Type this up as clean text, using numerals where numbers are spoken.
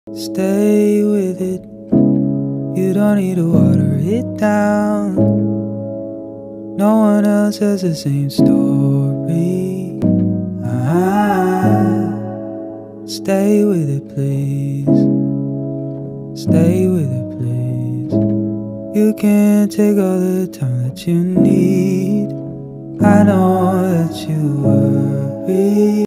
Stay with it. You don't need to water it down. No one else has the same story. Stay with it, please. Stay with it, please. You can't take all the time that you need. I know that you worry.